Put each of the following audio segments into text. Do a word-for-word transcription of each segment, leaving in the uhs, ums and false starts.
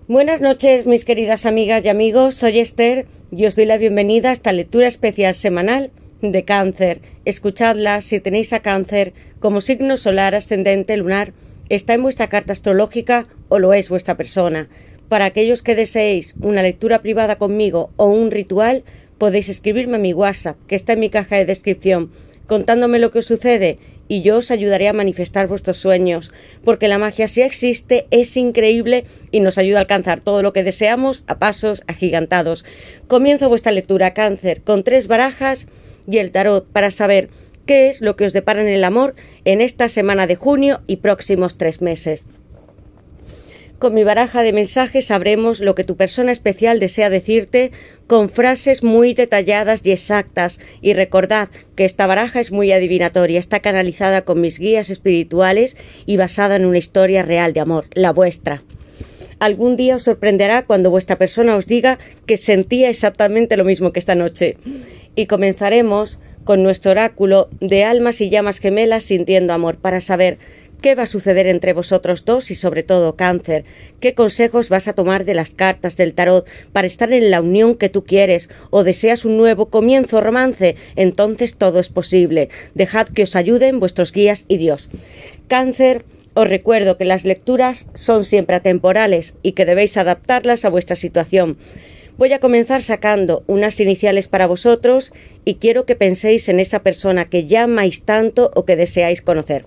Buenas noches, mis queridas amigas y amigos. Soy Esther y os doy la bienvenida a esta lectura especial semanal de Cáncer. Escuchadla si tenéis a Cáncer como signo solar, ascendente, lunar, está en vuestra carta astrológica o lo es vuestra persona. Para aquellos que deseéis una lectura privada conmigo o un ritual, podéis escribirme a mi WhatsApp, que está en mi caja de descripción, contándome lo que os sucede, y yo os ayudaré a manifestar vuestros sueños, porque la magia sí existe, es increíble y nos ayuda a alcanzar todo lo que deseamos a pasos agigantados. Comienzo vuestra lectura, Cáncer, con tres barajas y el tarot para saber qué es lo que os depara en el amor en esta semana de junio y próximos tres meses. Con mi baraja de mensajes sabremos lo que tu persona especial desea decirte con frases muy detalladas y exactas. Y recordad que esta baraja es muy adivinatoria, está canalizada con mis guías espirituales y basada en una historia real de amor, la vuestra. Algún día os sorprenderá cuando vuestra persona os diga que sentía exactamente lo mismo que esta noche. Y comenzaremos con nuestro oráculo de almas y llamas gemelas sintiendo amor para saber ¿qué va a suceder entre vosotros dos y sobre todo Cáncer? ¿Qué consejos vas a tomar de las cartas del tarot para estar en la unión que tú quieres o deseas un nuevo comienzo, romance? Entonces todo es posible. Dejad que os ayuden vuestros guías y Dios. Cáncer, os recuerdo que las lecturas son siempre atemporales y que debéis adaptarlas a vuestra situación. Voy a comenzar sacando unas iniciales para vosotros y quiero que penséis en esa persona que llamáis tanto o que deseáis conocer.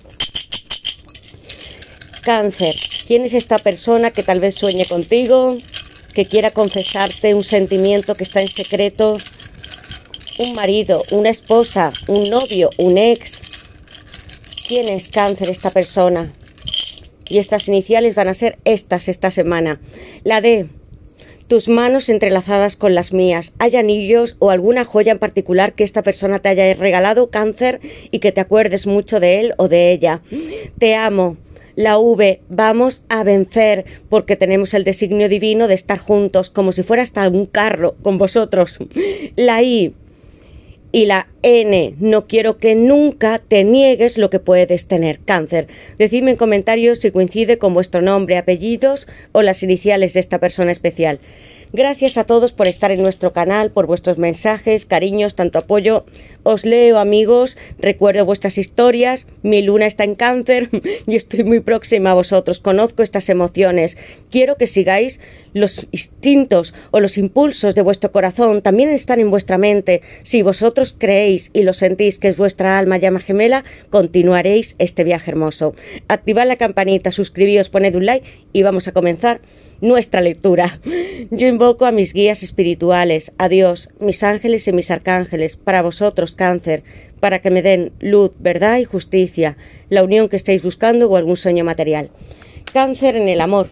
Cáncer, ¿quién es esta persona que tal vez sueñe contigo, que quiera confesarte un sentimiento que está en secreto? Un marido, una esposa, un novio, un ex. ¿Quién es, Cáncer, esta persona? Y estas iniciales van a ser estas esta semana. La D, tus manos entrelazadas con las mías. ¿Hay anillos o alguna joya en particular que esta persona te haya regalado, Cáncer, y que te acuerdes mucho de él o de ella? Te amo. La V, vamos a vencer, porque tenemos el designio divino de estar juntos, como si fuera hasta un carro con vosotros. La I y la N, no quiero que nunca te niegues lo que puedes tener, Cáncer. Decidme en comentarios si coincide con vuestro nombre, apellidos o las iniciales de esta persona especial. Gracias a todos por estar en nuestro canal, por vuestros mensajes, cariños, tanto apoyo. Os leo, amigos, recuerdo vuestras historias, mi luna está en Cáncer y estoy muy próxima a vosotros, conozco estas emociones. Quiero que sigáis los instintos o los impulsos de vuestro corazón, también están en vuestra mente. Si vosotros creéis y lo sentís que es vuestra alma llama gemela, continuaréis este viaje hermoso. Activad la campanita, suscribíos, poned un like y vamos a comenzar nuestra lectura. Yo invoco a mis guías espirituales, a Dios, mis ángeles y mis arcángeles, para vosotros, Cáncer, para que me den luz, verdad y justicia, la unión que estáis buscando o algún sueño material. Cáncer en el amor.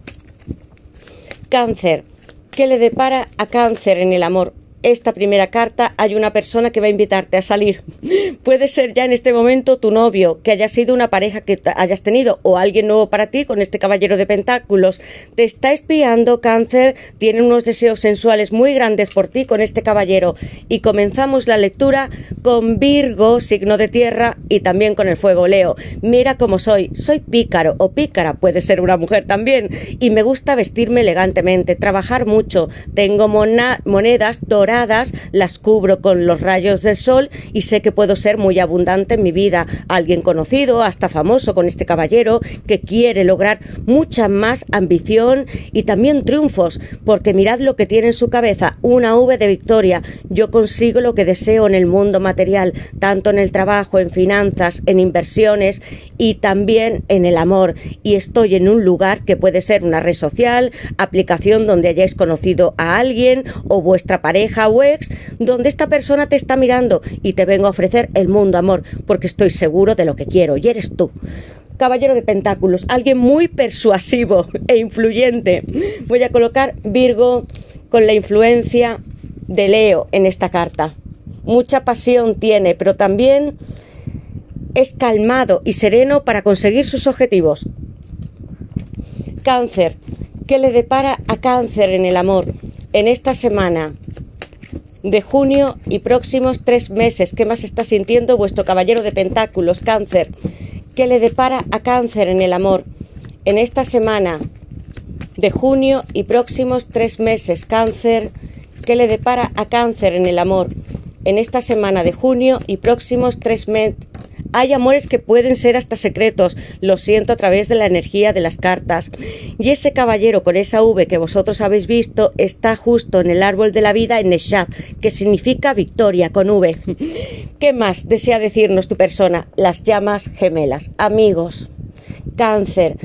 Cáncer, ¿qué le depara a Cáncer en el amor? Esta primera carta, hay una persona que va a invitarte a salir. Puede ser ya en este momento tu novio, que haya sido una pareja que hayas tenido o alguien nuevo para ti con este caballero de pentáculos. Te está espiando, Cáncer, tiene unos deseos sensuales muy grandes por ti con este caballero. Y comenzamos la lectura con Virgo, signo de tierra, y también con el fuego, Leo. Mira cómo soy, soy pícaro o pícara, puede ser una mujer también. Y me gusta vestirme elegantemente, trabajar mucho. Tengo monedas doradas, las cubro con los rayos del sol y sé que puedo ser muy abundante en mi vida. Alguien conocido, hasta famoso con este caballero, que quiere lograr mucha más ambición y también triunfos, porque mirad lo que tiene en su cabeza, una V de victoria. Yo consigo lo que deseo en el mundo material, tanto en el trabajo, en finanzas, en inversiones y también en el amor. Y estoy en un lugar que puede ser una red social, aplicación donde hayáis conocido a alguien o vuestra pareja o ex, donde esta persona te está mirando y te vengo a ofrecer el mundo, amor, porque estoy seguro de lo que quiero y eres tú. Caballero de Pentáculos, alguien muy persuasivo e influyente. Voy a colocar Virgo con la influencia de Leo en esta carta. Mucha pasión tiene, pero también es calmado y sereno para conseguir sus objetivos. Cáncer, ¿qué le depara a Cáncer en el amor en esta semana de junio y próximos tres meses? ¿Qué más está sintiendo vuestro caballero de pentáculos, Cáncer? ¿Qué le depara a Cáncer en el amor en esta semana de junio y próximos tres meses, Cáncer. ¿Qué le depara a Cáncer en el amor? En esta semana de junio y próximos tres meses. Hay amores que pueden ser hasta secretos, lo siento a través de la energía de las cartas. Y ese caballero con esa V que vosotros habéis visto está justo en el árbol de la vida en Neshad, que significa victoria con V. ¿Qué más desea decirnos tu persona? Las llamas gemelas. Amigos, Cáncer.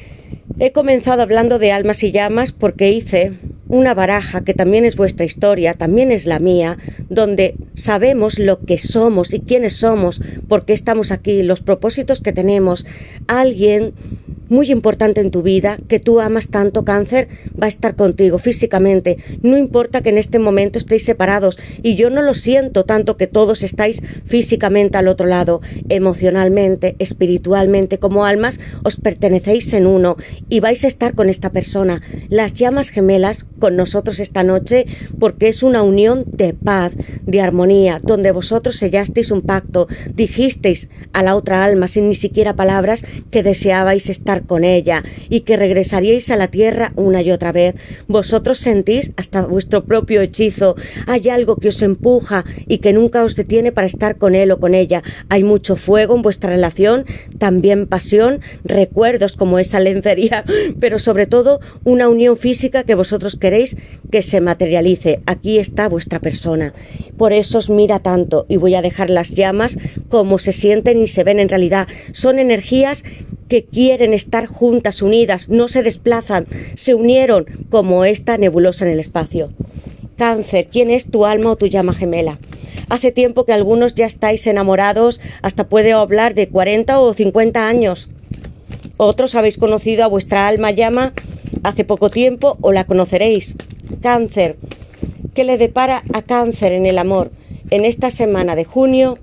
He comenzado hablando de almas y llamas porque hice una baraja que también es vuestra historia, también es la mía, donde sabemos lo que somos y quiénes somos, por qué estamos aquí, los propósitos que tenemos. Alguien muy importante en tu vida, que tú amas tanto, Cáncer, va a estar contigo físicamente. No importa que en este momento estéis separados, y yo no lo siento tanto que todos estáis físicamente al otro lado, emocionalmente, espiritualmente, como almas, os pertenecéis en uno, y vais a estar con esta persona. Las llamas gemelas con nosotros esta noche, porque es una unión de paz, de armonía, donde vosotros sellasteis un pacto, dijisteis a la otra alma, sin ni siquiera palabras, que deseabais estar con ella y que regresaríais a la tierra una y otra vez. Vosotros sentís hasta vuestro propio hechizo. Hay algo que os empuja y que nunca os detiene para estar con él o con ella. Hay mucho fuego en vuestra relación, también pasión, recuerdos como esa lencería, pero sobre todo una unión física que vosotros queréis que se materialice. Aquí está vuestra persona. Por eso os mira tanto, y voy a dejar las llamas como se sienten y se ven en realidad. Son energías que quieren estar juntas, unidas, no se desplazan, se unieron como esta nebulosa en el espacio. Cáncer, ¿quién es tu alma o tu llama gemela? Hace tiempo que algunos ya estáis enamorados, hasta puedo hablar de cuarenta o cincuenta años. Otros habéis conocido a vuestra alma llama hace poco tiempo o la conoceréis. Cáncer, ¿qué le depara a Cáncer en el amor? En esta semana de junio,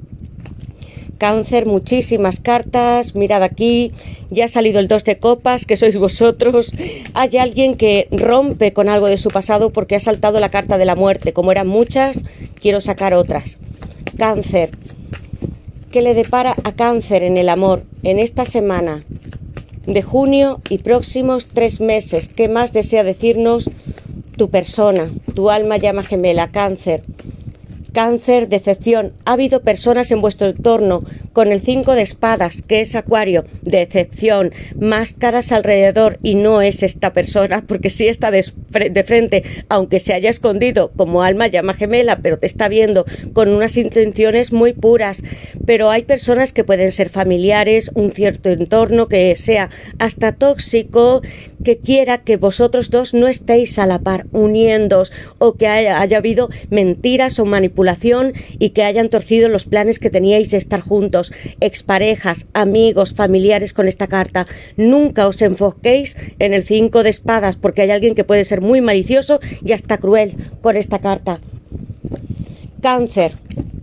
Cáncer, muchísimas cartas, mirad aquí, ya ha salido el dos de copas, que sois vosotros. Hay alguien que rompe con algo de su pasado porque ha saltado la carta de la muerte. Como eran muchas, quiero sacar otras. Cáncer, ¿qué le depara a Cáncer en el amor? En esta semana de junio y próximos tres meses, ¿qué más desea decirnos tu persona, tu alma llama gemela? Cáncer. Cáncer, decepción. Ha habido personas en vuestro entorno con el cinco de espadas, que es Acuario, decepción, máscaras alrededor, y no es esta persona, porque sí está de, de frente, aunque se haya escondido como alma llama gemela, pero te está viendo con unas intenciones muy puras. Pero hay personas que pueden ser familiares, un cierto entorno que sea hasta tóxico, que quiera que vosotros dos no estéis a la par, uniéndoos, o que haya, haya habido mentiras o manipulaciones y que hayan torcido los planes que teníais de estar juntos. Exparejas, amigos, familiares con esta carta. Nunca os enfoquéis en el cinco de espadas, porque hay alguien que puede ser muy malicioso y hasta cruel con esta carta. Cáncer.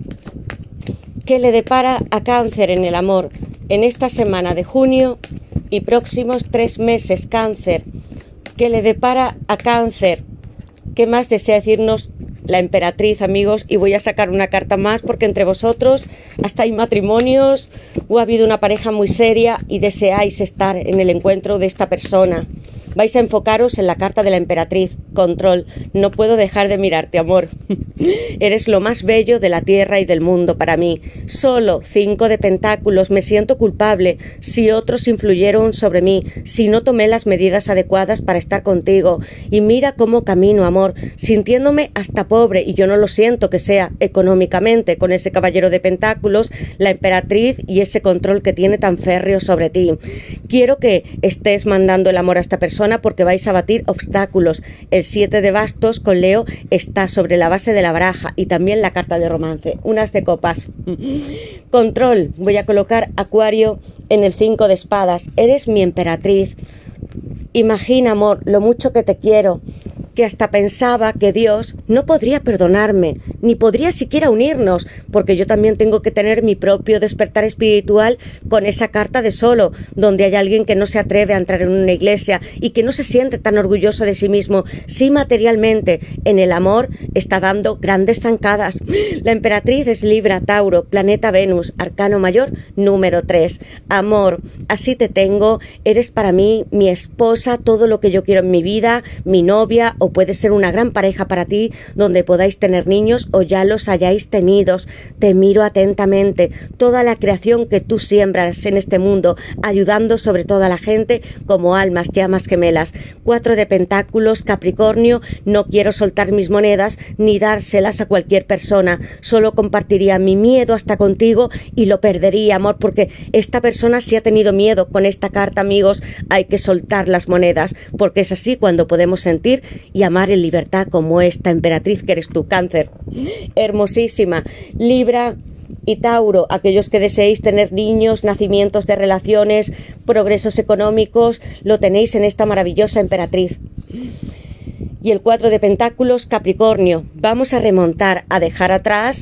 ¿Qué le depara a Cáncer en el amor? En esta semana de junio y próximos tres meses, Cáncer. ¿Qué le depara a Cáncer? ¿Qué más desea decirnos la emperatriz, amigos? Y voy a sacar una carta más porque entre vosotros hasta hay matrimonios o ha habido una pareja muy seria y deseáis estar en el encuentro de esta persona. Vais a enfocaros en la carta de la emperatriz. Control. No puedo dejar de mirarte, amor. Eres lo más bello de la tierra y del mundo para mí. Solo cinco de pentáculos. Me siento culpable si otros influyeron sobre mí, si no tomé las medidas adecuadas para estar contigo. Y mira cómo camino, amor, sintiéndome hasta pobre, y yo no lo siento que sea económicamente, con ese caballero de pentáculos, la emperatriz y ese control que tiene tan férreo sobre ti. Quiero que estés mandando el amor a esta persona porque vais a batir obstáculos. El siete de bastos con Leo está sobre la base de la baraja, y también la carta de romance, unas de copas. Control. Voy a colocar Acuario en el cinco de espadas. Eres mi emperatriz. Imagina, amor, lo mucho que te quiero, que hasta pensaba que Dios no podría perdonarme, ni podría siquiera unirnos, porque yo también tengo que tener mi propio despertar espiritual con esa carta de solo, donde hay alguien que no se atreve a entrar en una iglesia y que no se siente tan orgulloso de sí mismo. Sí, materialmente, en el amor está dando grandes zancadas. La emperatriz es Libra, Tauro, planeta Venus, arcano mayor número tres. Amor, así te tengo, eres para mí mi esposa, todo lo que yo quiero en mi vida, mi novia, o puede ser una gran pareja para ti, donde podáis tener niños o ya los hayáis tenidos. Te miro atentamente, toda la creación que tú siembras en este mundo, ayudando sobre todo a la gente como almas, llamas gemelas. Cuatro de pentáculos, Capricornio, no quiero soltar mis monedas ni dárselas a cualquier persona, solo compartiría mi miedo hasta contigo y lo perdería, amor, porque esta persona sí ha tenido miedo. Con esta carta, amigos, hay que soltar las monedas, porque es así cuando podemos sentir y amar en libertad, como esta emperatriz que eres tú, Cáncer. Hermosísima. Libra y Tauro, aquellos que deseéis tener niños, nacimientos de relaciones, progresos económicos, lo tenéis en esta maravillosa emperatriz. Y el cuatro de pentáculos, Capricornio. Vamos a remontar, a dejar atrás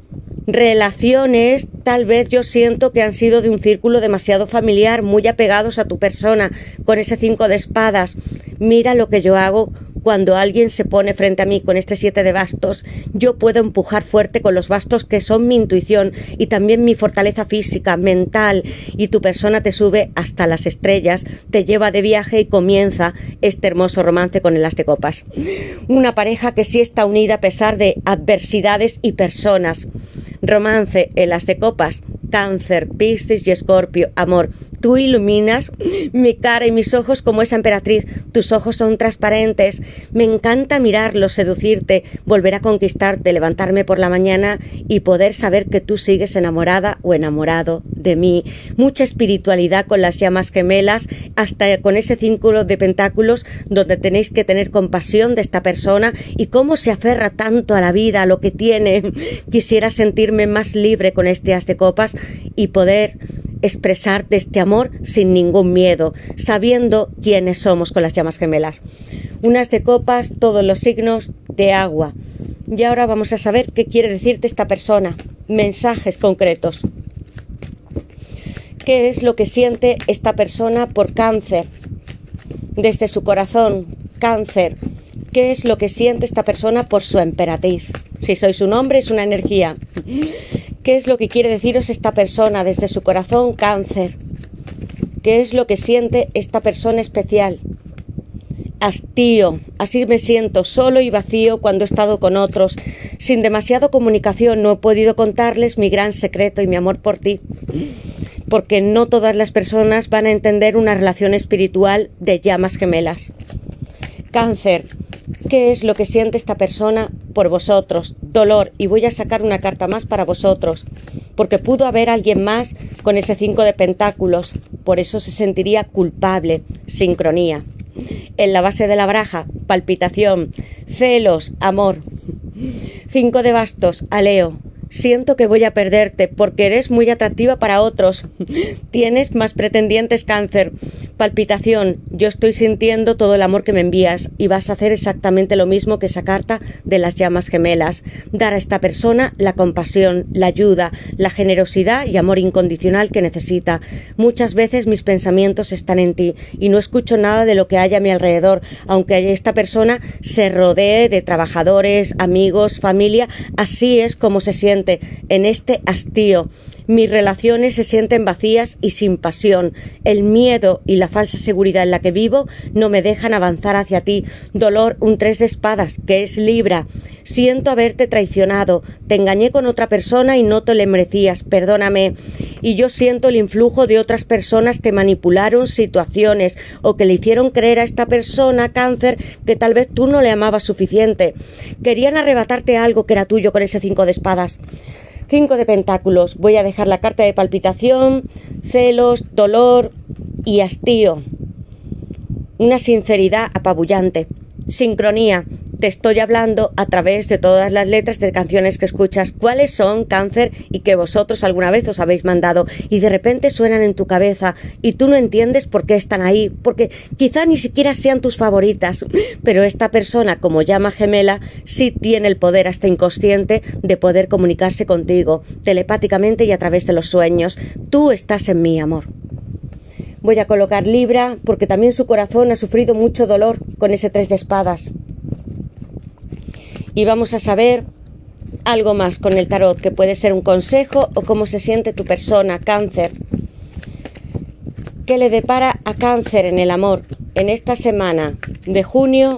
relaciones, tal vez yo siento que han sido de un círculo demasiado familiar, muy apegados a tu persona, con ese cinco de espadas. Mira lo que yo hago cuando alguien se pone frente a mí con este siete de bastos. Yo puedo empujar fuerte con los bastos, que son mi intuición y también mi fortaleza física, mental, y tu persona te sube hasta las estrellas, te lleva de viaje y comienza este hermoso romance con el as de copas. Una pareja que sí está unida a pesar de adversidades y personas. Romance, el as de copas, Cáncer, Piscis y Escorpio. Amor, tú iluminas mi cara y mis ojos como esa emperatriz. Tus ojos son transparentes. Me encanta mirarlos, seducirte, volver a conquistarte, levantarme por la mañana y poder saber que tú sigues enamorada o enamorado de mí. Mucha espiritualidad con las llamas gemelas, hasta con ese círculo de pentáculos, donde tenéis que tener compasión de esta persona y cómo se aferra tanto a la vida, a lo que tiene. Quisiera sentirme más libre con este as de copas y poder expresarte este amor sin ningún miedo, sabiendo quiénes somos con las llamas gemelas. Un as de copas, todos los signos de agua. Y ahora vamos a saber qué quiere decirte esta persona. Mensajes concretos. ¿Qué es lo que siente esta persona por Cáncer? Desde su corazón, Cáncer. ¿Qué es lo que siente esta persona por su emperatriz? Si sois un hombre, es una energía. ¿Qué es lo que quiere deciros esta persona desde su corazón, Cáncer? ¿Qué es lo que siente esta persona especial? Hastío, así me siento, solo y vacío cuando he estado con otros, sin demasiada comunicación. No he podido contarles mi gran secreto y mi amor por ti, porque no todas las personas van a entender una relación espiritual de llamas gemelas. Cáncer, ¿qué es lo que siente esta persona por vosotros? Dolor, y voy a sacar una carta más para vosotros, porque pudo haber alguien más con ese cinco de pentáculos, por eso se sentiría culpable. Sincronía. En la base de la baraja, palpitación, celos, amor. Cinco de bastos, Aleo. Siento que voy a perderte porque eres muy atractiva para otros. Tienes más pretendientes, Cáncer. Palpitación. Yo estoy sintiendo todo el amor que me envías y vas a hacer exactamente lo mismo que esa carta de las llamas gemelas. Dar a esta persona la compasión, la ayuda, la generosidad y amor incondicional que necesita. Muchas veces mis pensamientos están en ti y no escucho nada de lo que hay a mi alrededor, aunque esta persona se rodee de trabajadores, amigos, familia. Así es como se siente en este hastío. Mis relaciones se sienten vacías y sin pasión. El miedo y la falsa seguridad en la que vivo no me dejan avanzar hacia ti. Dolor, un tres de espadas, que es Libra. Siento haberte traicionado. Te engañé con otra persona y no te le merecías. Perdóname. Y yo siento el influjo de otras personas que manipularon situaciones o que le hicieron creer a esta persona, Cáncer, que tal vez tú no le amabas suficiente. Querían arrebatarte algo que era tuyo con ese cinco de espadas. Cinco de pentáculos. Voy a dejar la carta de palpitación, celos, dolor y hastío. Una sinceridad apabullante. Sincronía. Te estoy hablando a través de todas las letras de canciones que escuchas. ¿Cuáles son, Cáncer, y que vosotros alguna vez os habéis mandado y de repente suenan en tu cabeza y tú no entiendes por qué están ahí? Porque quizá ni siquiera sean tus favoritas, pero esta persona, como llama gemela, sí tiene el poder hasta inconsciente de poder comunicarse contigo telepáticamente y a través de los sueños. Tú estás en mí, amor. Voy a colocar Libra porque también su corazón ha sufrido mucho dolor con ese tres de espadas. Y vamos a saber algo más con el tarot, que puede ser un consejo o cómo se siente tu persona, Cáncer. ¿Qué le depara a Cáncer en el amor en esta semana de junio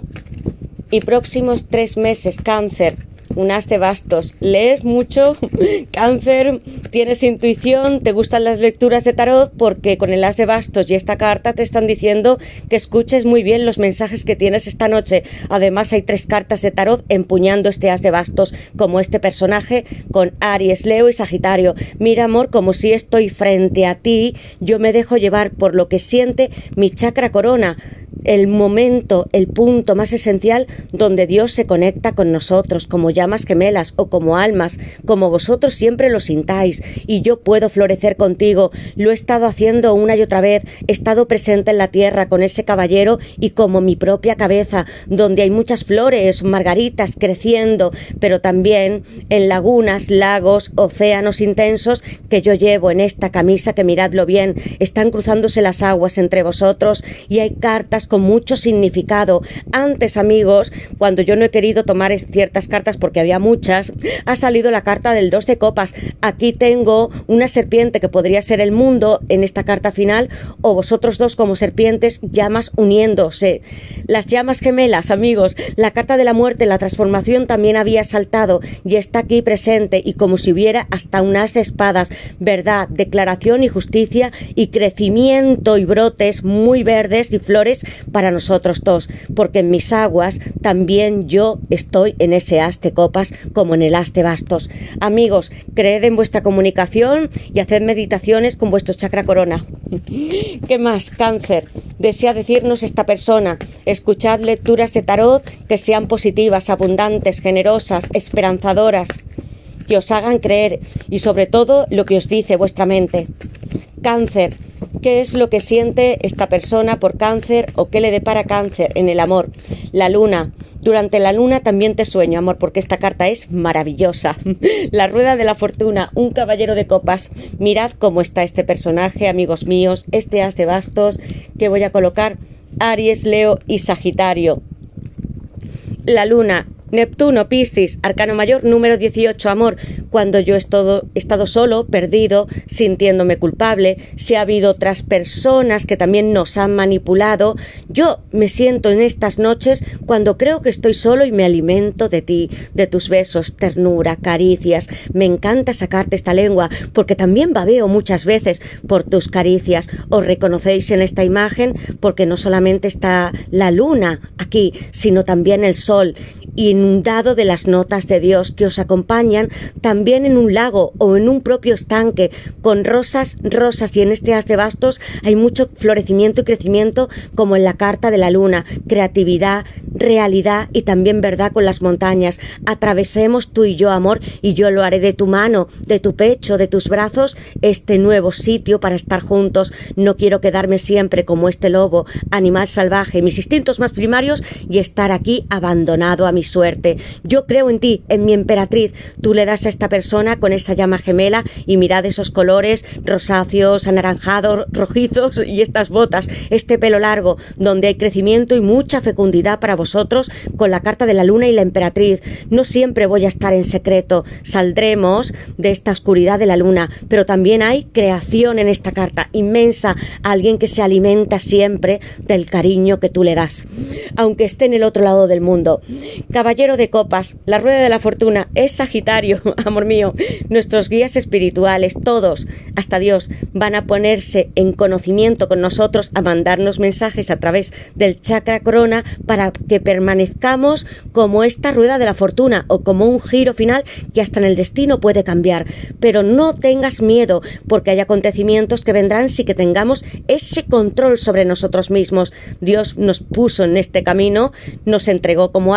y próximos tres meses, Cáncer? Un as de bastos. ¿Lees mucho, Cáncer? ¿Tienes intuición? ¿Te gustan las lecturas de tarot? Porque con el as de bastos y esta carta te están diciendo que escuches muy bien los mensajes que tienes esta noche. Además hay tres cartas de tarot empuñando este as de bastos, como este personaje con Aries, Leo y Sagitario. Mira, amor, como si estoy frente a ti, yo me dejo llevar por lo que siente mi chakra corona. El momento, el punto más esencial donde Dios se conecta con nosotros, como llamas gemelas o como almas, como vosotros siempre lo sintáis, y yo puedo florecer contigo. Lo he estado haciendo una y otra vez, he estado presente en la tierra con ese caballero y como mi propia cabeza, donde hay muchas flores, margaritas creciendo, pero también en lagunas, lagos, océanos intensos que yo llevo en esta camisa, que miradlo bien, están cruzándose las aguas entre vosotros y hay cartas con mucho significado. Antes, amigos, cuando yo no he querido tomar ciertas cartas porque había muchas, ha salido la carta del dos de copas. Aquí tengo una serpiente que podría ser el mundo en esta carta final, o vosotros dos como serpientes, llamas uniéndose. Las llamas gemelas, amigos, la carta de la muerte, la transformación también había saltado y está aquí presente, y como si hubiera hasta un as de espadas, verdad, declaración y justicia y crecimiento y brotes muy verdes y flores para nosotros dos, porque en mis aguas también yo estoy en ese as de copas como en el as de bastos. Amigos, creed en vuestra comunicación y haced meditaciones con vuestro chakra corona. ¿Qué más, Cáncer? Desea decirnos esta persona. Escuchad lecturas de tarot que sean positivas, abundantes, generosas, esperanzadoras, que os hagan creer y sobre todo lo que os dice vuestra mente. Cáncer, ¿qué es lo que siente esta persona por Cáncer o qué le depara Cáncer en el amor? La luna. Durante la luna también te sueño, amor, porque esta carta es maravillosa. La rueda de la fortuna, un caballero de copas. Mirad cómo está este personaje, amigos míos, este as de bastos que voy a colocar, Aries, Leo y Sagitario. La luna, Neptuno, Piscis, arcano mayor número dieciocho, amor. Cuando yo he estado, he estado solo, perdido, sintiéndome culpable, si ha habido otras personas que también nos han manipulado, yo me siento en estas noches cuando creo que estoy solo y me alimento de ti, de tus besos, ternura, caricias. Me encanta sacarte esta lengua porque también babeo muchas veces por tus caricias. Os reconocéis en esta imagen porque no solamente está la luna aquí, sino también el sol, inundado de las notas de Dios que os acompañan también en un lago o en un propio estanque con rosas, rosas y en este as de bastos hay mucho florecimiento y crecimiento como en la carta de la luna, creatividad, realidad y también verdad con las montañas. Atravesemos tú y yo, amor, y yo lo haré de tu mano, de tu pecho, de tus brazos, este nuevo sitio para estar juntos. No quiero quedarme siempre como este lobo, animal salvaje, mis instintos más primarios y estar aquí abandonado a mi suerte. Yo creo en ti, en mi emperatriz. Tú le das a esta persona con esa llama gemela y mirad esos colores rosáceos, anaranjados, rojizos y estas botas, este pelo largo, donde hay crecimiento y mucha fecundidad para vosotros con la carta de la luna y la emperatriz. No siempre voy a estar en secreto, saldremos de esta oscuridad de la luna, pero también hay creación en esta carta inmensa, alguien que se alimenta siempre del cariño que tú le das, aunque esté en el otro lado del mundo. Caballero de copas, la rueda de la fortuna es Sagitario, amor mío. Nuestros guías espirituales, todos, hasta Dios, van a ponerse en conocimiento con nosotros, a mandarnos mensajes a través del chakra corona para que permanezcamos como esta rueda de la fortuna o como un giro final que hasta en el destino puede cambiar. Pero no tengas miedo porque hay acontecimientos que vendrán sin que tengamos ese control sobre nosotros mismos. Dios nos puso en este camino, nos entregó como almas, nos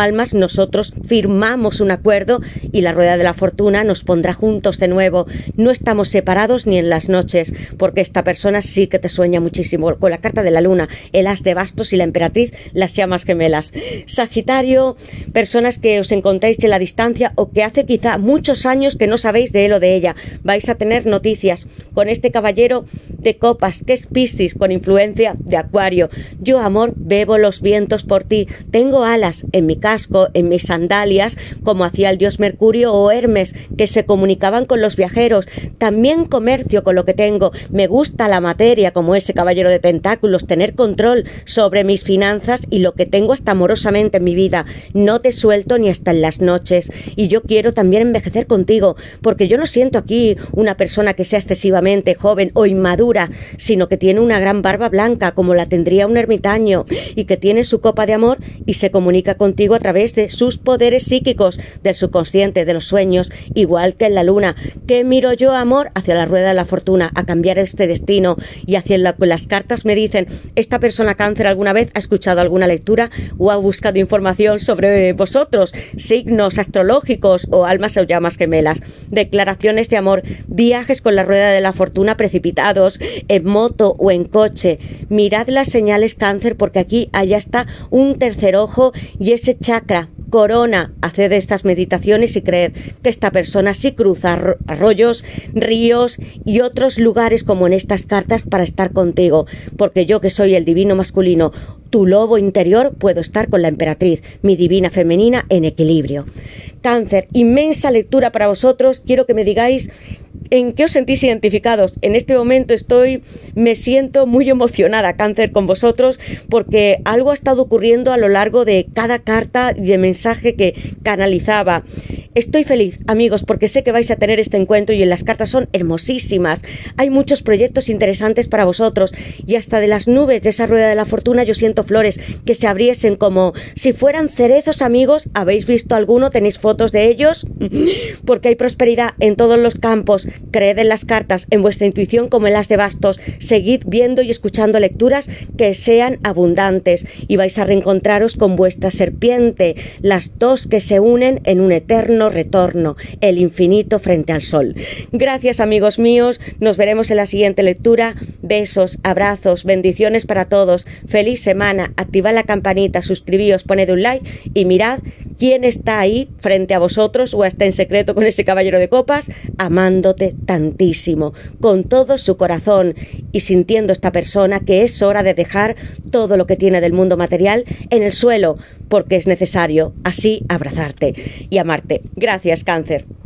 nosotros firmamos un acuerdo y la rueda de la fortuna nos pondrá juntos de nuevo. No estamos separados ni en las noches, porque esta persona sí que te sueña muchísimo. Con la carta de la luna, el as de bastos y la emperatriz, las llamas gemelas. Sagitario, personas que os encontráis en la distancia o que hace quizá muchos años que no sabéis de él o de ella. Vais a tener noticias con este caballero de copas, que es Piscis, con influencia de Acuario. Yo, amor, bebo los vientos por ti. Tengo alas en mi casco, en mis sandalias, como hacía el dios Mercurio o Hermes, que se comunicaban con los viajeros. También comercio con lo que tengo. Me gusta la materia, como ese caballero de pentáculos, tener control sobre mis finanzas y lo que tengo hasta amorosamente en mi vida. No te suelto ni hasta en las noches. Y yo quiero también envejecer contigo, porque yo no siento aquí una persona que sea excesivamente joven o inmadura, sino que tiene una gran barba blanca, como la tendría un ermitaño, y que tiene su copa de amor y se comunica contigo a través de sus poderes psíquicos, del subconsciente, de los sueños, igual que en la luna. ¿Qué miro yo, amor? Hacia la rueda de la fortuna, a cambiar este destino, y hacia la que las cartas me dicen, esta persona Cáncer alguna vez ha escuchado alguna lectura o ha buscado información sobre vosotros, signos astrológicos o almas o llamas gemelas, declaraciones de amor, viajes con la rueda de la fortuna precipitados, en moto o en coche. Mirad las señales, Cáncer, porque aquí allá está un tercer ojo y ese chakra corona. Haced estas meditaciones y creed que esta persona sí cruza arroyos, ríos y otros lugares como en estas cartas para estar contigo, porque yo, que soy el divino masculino, tu lobo interior, puedo estar con la emperatriz, mi divina femenina, en equilibrio. Cáncer, inmensa lectura para vosotros. Quiero que me digáis ¿en qué os sentís identificados? En este momento estoy, me siento muy emocionada, Cáncer, con vosotros, porque algo ha estado ocurriendo a lo largo de cada carta y de mensaje que canalizaba. Estoy feliz, amigos, porque sé que vais a tener este encuentro y en las cartas son hermosísimas. Hay muchos proyectos interesantes para vosotros y hasta de las nubes de esa rueda de la fortuna yo siento flores que se abriesen como si fueran cerezos, amigos. ¿Habéis visto alguno? ¿Tenéis fotos de ellos? Porque hay prosperidad en todos los campos. Creed en las cartas, en vuestra intuición como en las de bastos. Seguid viendo y escuchando lecturas que sean abundantes y vais a reencontraros con vuestra serpiente, las dos que se unen en un eterno retorno, el infinito frente al sol. Gracias, amigos míos, nos veremos en la siguiente lectura. Besos, abrazos, bendiciones para todos, feliz semana, activad la campanita, suscribíos, poned un like y mirad quién está ahí frente a vosotros o está en secreto con ese caballero de copas, amándote tantísimo, con todo su corazón y sintiendo esta persona que es hora de dejar todo lo que tiene del mundo material en el suelo, porque es necesario así abrazarte y amarte. Gracias, Cáncer.